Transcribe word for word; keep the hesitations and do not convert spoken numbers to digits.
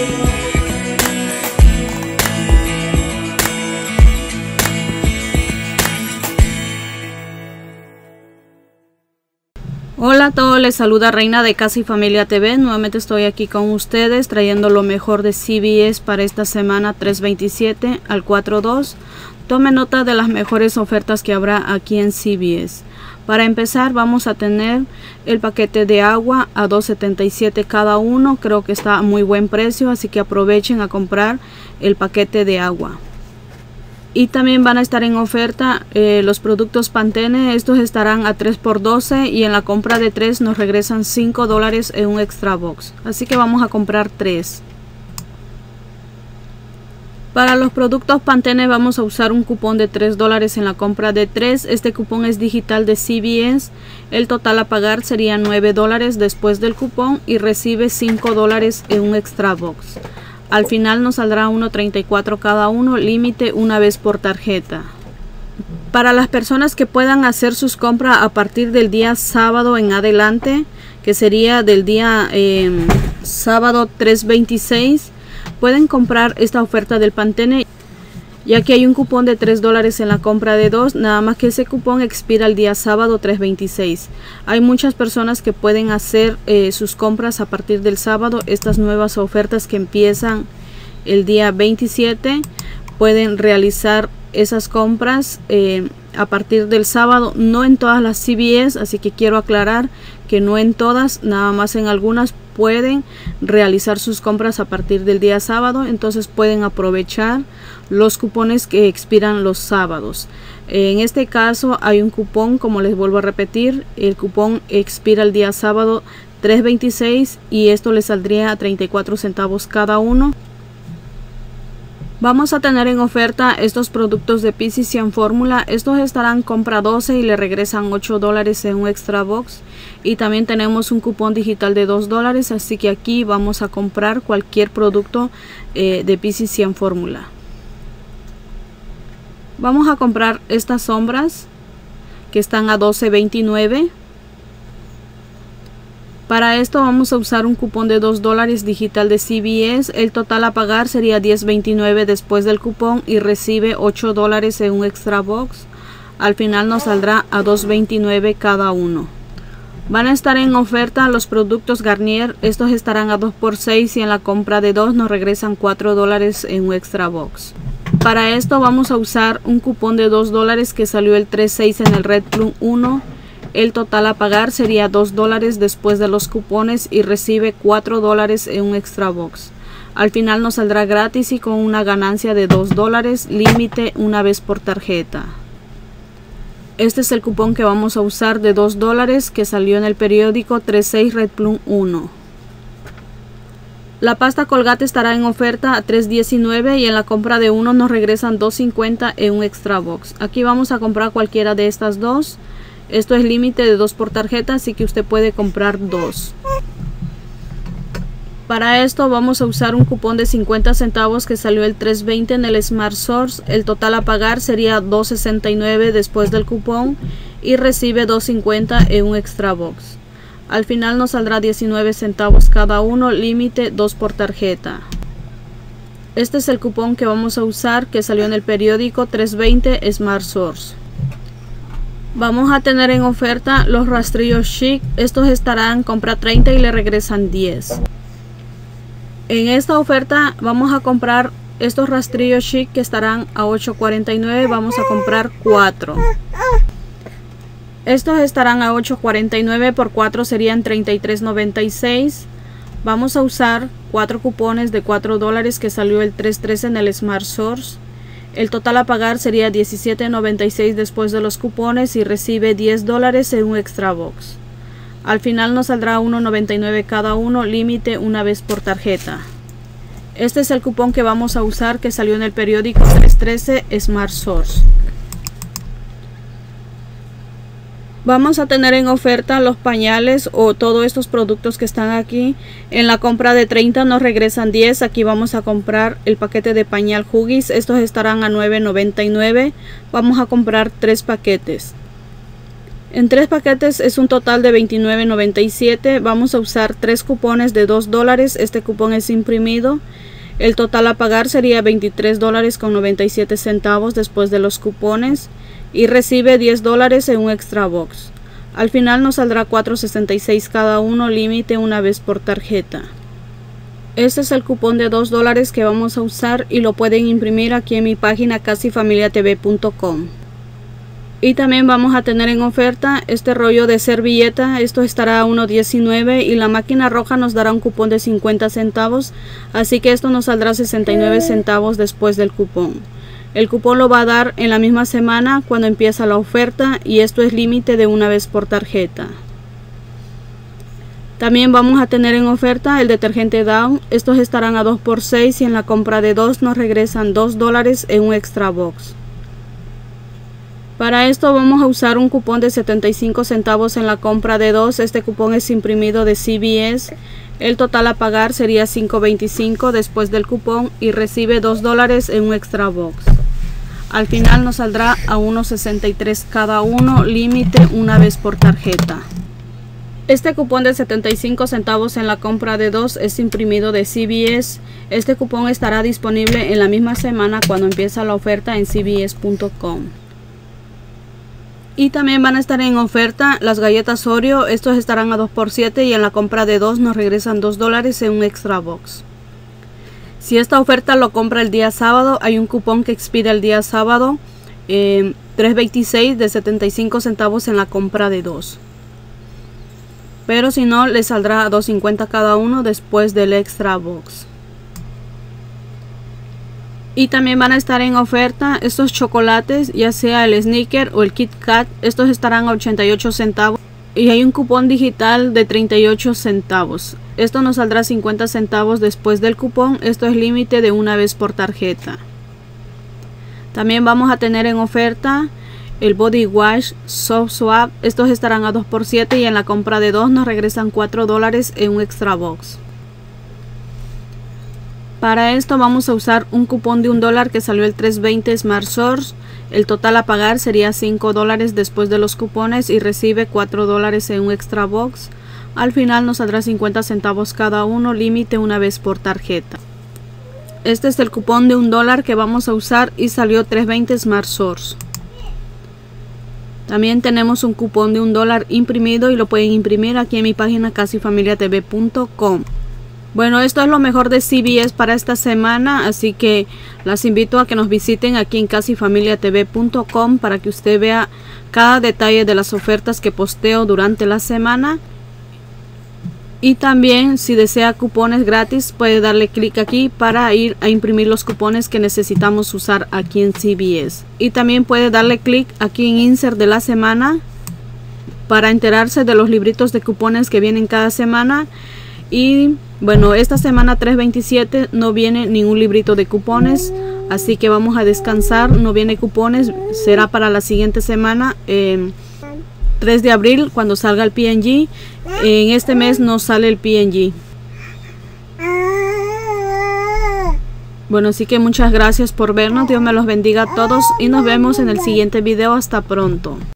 Hola a todos, les saluda Reina de Casa y Familia T V. Nuevamente estoy aquí con ustedes trayendo lo mejor de C V S para esta semana tres veintisiete al cuatro dos. Tome nota de las mejores ofertas que habrá aquí en C V S. Para empezar, vamos a tener el paquete de agua a dos setenta y siete cada uno. Creo que está a muy buen precio, así que aprovechen a comprar el paquete de agua. Y también van a estar en oferta eh, los productos Pantene. Estos estarán a tres por doce y en la compra de tres nos regresan cinco dólares en un extra box. Así que vamos a comprar tres. Para los productos Pantene vamos a usar un cupón de tres dólares en la compra de tres. Este cupón es digital de C V S. El total a pagar sería nueve dólares después del cupón y recibe cinco dólares en un extra box. Al final nos saldrá uno treinta y cuatro cada uno, límite una vez por tarjeta. Para las personas que puedan hacer sus compras a partir del día sábado en adelante, que sería del día eh, sábado tres veintiséis, pueden comprar esta oferta del Pantene, ya que hay un cupón de tres dólares en la compra de dos, nada más que ese cupón expira el día sábado tres veintiséis. Hay muchas personas que pueden hacer eh, sus compras a partir del sábado. Estas nuevas ofertas que empiezan el día veintisiete, pueden realizar esas compras eh, a partir del sábado. No en todas las C V S, así que quiero aclarar que no en todas, nada más en algunas pueden realizar sus compras a partir del día sábado. Entonces pueden aprovechar los cupones que expiran los sábados. En este caso hay un cupón, como les vuelvo a repetir, el cupón expira el día sábado tres veintiséis y esto le saldría a treinta y cuatro centavos cada uno. Vamos a tener en oferta estos productos de Physicians Formula. Estos estarán compra doce y le regresan ocho dólares en un extra box. Y también tenemos un cupón digital de dos dólares, así que aquí vamos a comprar cualquier producto eh, de Physicians Formula. Vamos a comprar estas sombras que están a doce veintinueve. Para esto vamos a usar un cupón de dos dólares digital de C V S. El total a pagar sería diez veintinueve después del cupón y recibe ocho dólares en un extra box. Al final nos saldrá a dos veintinueve cada uno. Van a estar en oferta los productos Garnier. Estos estarán a dos por seis y en la compra de dos nos regresan cuatro dólares en un extra box. Para esto vamos a usar un cupón de dos dólares que salió el tres seis en el Red Plum uno. El total a pagar sería dos dólares después de los cupones y recibe cuatro dólares en un extra box. Al final nos saldrá gratis y con una ganancia de dos dólares, límite una vez por tarjeta. Este es el cupón que vamos a usar de dos dólares que salió en el periódico tres seis Red Plum uno. La pasta Colgate estará en oferta a tres diecinueve y en la compra de uno nos regresan dos cincuenta en un extra box. Aquí vamos a comprar cualquiera de estas dos. Esto es límite de dos por tarjeta, así que usted puede comprar dos. Para esto vamos a usar un cupón de cincuenta centavos que salió el tres veinte en el Smart Source. El total a pagar sería dos sesenta y nueve después del cupón y recibe dos cincuenta en un extra box. Al final nos saldrá diecinueve centavos cada uno, límite dos por tarjeta. Este es el cupón que vamos a usar que salió en el periódico tres veinte Smart Source. Vamos a tener en oferta los rastrillos Chic. Estos estarán compra treinta y le regresan diez. En esta oferta vamos a comprar estos rastrillos Chic que estarán a ocho cuarenta y nueve. Vamos a comprar cuatro. Estos estarán a ocho cuarenta y nueve, por cuatro serían treinta y tres noventa y seis. Vamos a usar cuatro cupones de cuatro dólares que salió el tres trece en el Smart Source. El total a pagar sería diecisiete noventa y seis después de los cupones y recibe diez dólares en un extra box. Al final nos saldrá uno noventa y nueve cada uno, límite una vez por tarjeta. Este es el cupón que vamos a usar que salió en el periódico tres trece Smart Source. Vamos a tener en oferta los pañales o todos estos productos que están aquí. En la compra de treinta nos regresan diez. Aquí vamos a comprar el paquete de pañal Huggies. Estos estarán a nueve noventa y nueve. Vamos a comprar tres paquetes. En tres paquetes es un total de veintinueve noventa y siete. Vamos a usar tres cupones de dos dólares. Este cupón es imprimido. El total a pagar sería veintitrés dólares con noventa y siete centavos después de los cupones. Y recibe diez dólares en un extra box. Al final nos saldrá cuatro sesenta y seis cada uno, límite una vez por tarjeta. Este es el cupón de dos dólares que vamos a usar y lo pueden imprimir aquí en mi página casi familia t v punto com. Y también vamos a tener en oferta este rollo de servilleta. Esto estará a uno diecinueve y la máquina roja nos dará un cupón de cincuenta centavos. Así que esto nos saldrá sesenta y nueve centavos después del cupón. El cupón lo va a dar en la misma semana cuando empieza la oferta y esto es límite de una vez por tarjeta. También vamos a tener en oferta el detergente Down. Estos estarán a dos por seis y en la compra de dos nos regresan dos dólares en un extra box. Para esto vamos a usar un cupón de setenta y cinco centavos en la compra de dos. Este cupón es imprimido de C V S. El total a pagar sería cinco veinticinco después del cupón y recibe dos dólares en un extra box. Al final nos saldrá a uno sesenta y tres cada uno, límite una vez por tarjeta. Este cupón de setenta y cinco centavos en la compra de dos es imprimido de C V S. Este cupón estará disponible en la misma semana cuando empieza la oferta en c v s punto com. Y también van a estar en oferta las galletas Oreo. Estos estarán a dos por siete y en la compra de dos nos regresan dos dólares en un extra box. Si esta oferta lo compra el día sábado, hay un cupón que expira el día sábado, eh, tres veintiséis de setenta y cinco centavos en la compra de dos. Pero si no, le saldrá a dos cincuenta cada uno después del extra box. Y también van a estar en oferta estos chocolates, ya sea el Snickers o el Kit Kat. Estos estarán a ochenta y ocho centavos y hay un cupón digital de treinta y ocho centavos. Esto nos saldrá cincuenta centavos después del cupón. Esto es límite de una vez por tarjeta. También vamos a tener en oferta el Body Wash Soft Swap. Estos estarán a dos por siete y en la compra de dos nos regresan cuatro dólares en un extra box. Para esto vamos a usar un cupón de un dólar que salió el tres veinte Smart Source. El total a pagar sería cinco dólares después de los cupones y recibe cuatro dólares en un extra box. Al final nos saldrá cincuenta centavos cada uno, límite una vez por tarjeta. Este es el cupón de un dólar que vamos a usar y salió tres veinte Smart Source. También tenemos un cupón de un dólar imprimido y lo pueden imprimir aquí en mi página casi familia t v punto com. Bueno, esto es lo mejor de C V S para esta semana, así que las invito a que nos visiten aquí en casi familia t v punto com para que usted vea cada detalle de las ofertas que posteo durante la semana. Y también, si desea cupones gratis, puede darle clic aquí para ir a imprimir los cupones que necesitamos usar aquí en C V S. Y también puede darle clic aquí en Insert de la semana para enterarse de los libritos de cupones que vienen cada semana. Y bueno, esta semana tres veintisiete no viene ningún librito de cupones, así que vamos a descansar, no viene cupones, será para la siguiente semana, eh, tres de abril, cuando salga el P N G. En este mes no sale el P N G. Bueno, así que muchas gracias por vernos, Dios me los bendiga a todos y nos vemos en el siguiente video, hasta pronto.